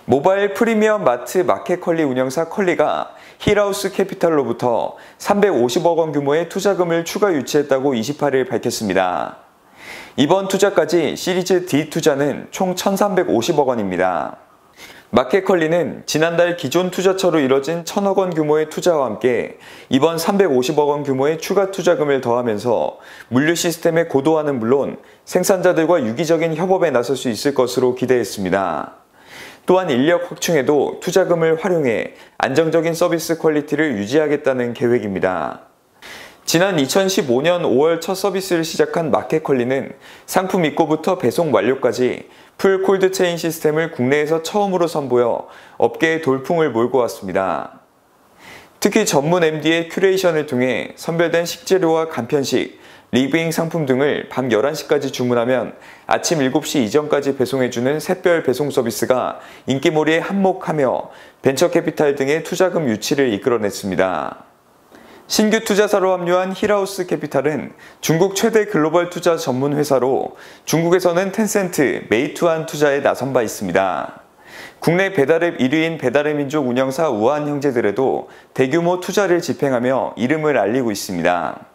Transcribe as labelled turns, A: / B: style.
A: 모바일 프리미엄 마트 마켓컬리 운영사 컬리가 힐하우스 캐피탈로부터 350억 원 규모의 투자금을 추가 유치했다고 28일 밝혔습니다. 이번 투자까지 시리즈 D 투자는 총 1,350억 원입니다. 마켓컬리는 지난달 기존 투자처로 이뤄진 1,000억 원 규모의 투자와 함께 이번 350억 원 규모의 추가 투자금을 더하면서 물류 시스템의 고도화는 물론 생산자들과 유기적인 협업에 나설 수 있을 것으로 기대했습니다. 또한 인력 확충에도 투자금을 활용해 안정적인 서비스 퀄리티를 유지하겠다는 계획입니다. 지난 2015년 5월 첫 서비스를 시작한 마켓컬리는 상품 입고부터 배송 완료까지 풀 콜드체인 시스템을 국내에서 처음으로 선보여 업계의 돌풍을 몰고 왔습니다. 특히 전문 MD의 큐레이션을 통해 선별된 식재료와 간편식, 리빙 상품 등을 밤 11시까지 주문하면 아침 7시 이전까지 배송해주는 샛별 배송 서비스가 인기몰이에 한몫하며 벤처캐피탈 등의 투자금 유치를 이끌어냈습니다. 신규 투자사로 합류한 힐하우스 캐피탈은 중국 최대 글로벌 투자 전문 회사로 중국에서는 텐센트, 메이투안 투자에 나선 바 있습니다. 국내 배달앱 1위인 배달의 민족 운영사 우한 형제들에도 대규모 투자를 집행하며 이름을 알리고 있습니다.